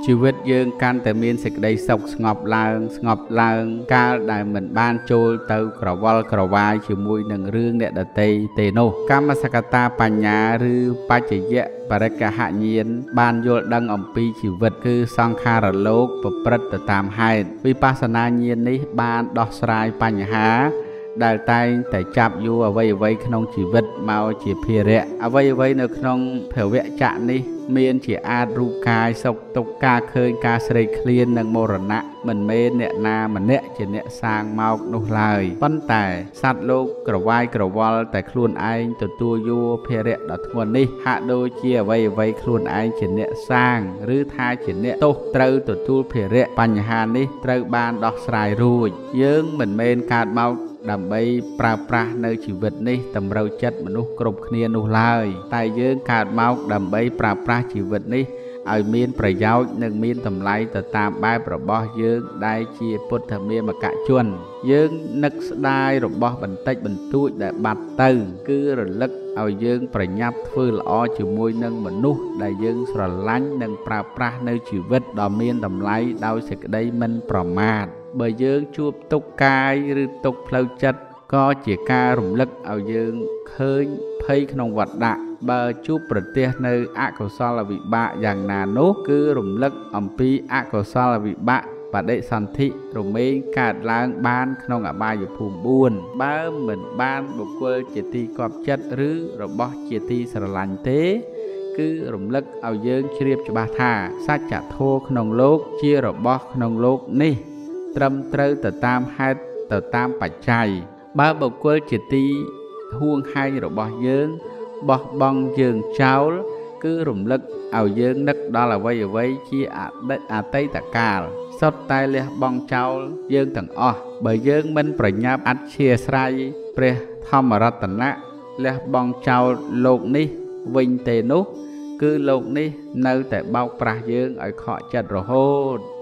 ชีวิตយើងកាន់តែមានសេចក្តីសុខស្ងប់ឡើងកាលដែលមិនបានចូលទៅក្រវល់ក្រវាយជាមួយនឹងរឿងអ្នកដទៃទេនោះកម្មសកតាបញ្ញាឬបច្ចយៈបរិក្ខហញ្ញាណបានយល់ដឹងអំពីជីវិតគឺសង្ខារលោកប្រព្រឹត្តទៅតាមហេតុវិបស្សនាញាណនេះបានដោះស្រាយបញ្ហាដែលតែងតែចាប់យកអ្វីៗក្នុងជីវិតមកជាភារៈអ្វីៗនៅក្នុងភវៈចក្រនេះមានជាអាចរូបកាយសុខទុក្ខការឃើញការស្រេកឃ្លាននិងមរណៈមិនមែនអ្នកណាម្នាក់ជាអ្នកសាងមកនោះឡើយប៉ុន្តែសត្វលោកក្រវាយក្រវល់តែខ្លួនឯងទទួលយកភារៈដ៏ធ្ងន់នេះហាក់ដូចជាអ្វីៗខ្លួនឯងជាអ្នកសាងឬថាជាអ្នកទោសត្រូវទទួលភារៈបញ្ហានេះត្រូវបានដោះស្រាយរួចយើងមិនមែនកើតមកដើម្បីប្រើប្រាស់នៅជីវិតនេះតម្រូវចិត្តមនុស្សគ្រប់គ្នានោះឡើយតែយើងកើតមកដើម្បីប្រើប្រាស់ជីវិតនេះឲ្យមានប្រយោជន៍និងមានតម្លៃទៅតាមបែបរបស់យើងដែលជាពុទ្ធមាមកជនយើងនឹកស្ដាយរបស់បន្តិចបន្តួចដែលបាត់ទៅគឺរលឹកឲ្យយើងប្រញាប់ធ្វើល្អជាមួយនឹងមនុស្សដែលយើងស្រឡាញ់និងប្រើប្រាស់នៅជីវិតដ៏មានតម្លៃដោយសេចក្តីមិនប្រមាទបើយើងជួបទុក្ខកាយឬទុក្ខផ្លូវចិត្តក៏ជាការរំលឹកឲ្យយើងឃើញភ័យក្នុងវដ្តបើជួបប្រទះនៅអកុសលវិបាកយ៉ាងណានោះគឺរំលឹកអំពីអកុសលវិបាកបដិសន្ធិរមែងកើតឡើងបានក្នុងអបាយភូមិ4បើមិនបានបុគ្គលជាទីគាប់ចិត្តឬរបស់ជាទីស្រឡាញ់ទេគឺរំលឹកឲ្យយើងជ្រាបច្បាស់ថាសច្ចធម៌ក្នុងលោកជារបស់ក្នុងលោកនេះត្រឹមត្រូវទៅតាមហេតុទៅតាមបច្ច័យបើបុគ្គលជាទីហួងហែងរបស់យើងបោះបង់យើងចោលគឺរំលឹកឲ្យយើងនឹកដល់អ្វីជាអតីតកាលសុទ្ធតែលះបង់ចោលយើងទាំងអស់បើយើងមិនប្រញាប់អធ្យាស្រ័យព្រះធម្មរតនៈលះបង់ចោលលោកនេះវិញទេនោះគឺលោកនេះនៅតែបោកប្រាស់យើងឲ្យខកចិត្តរហូត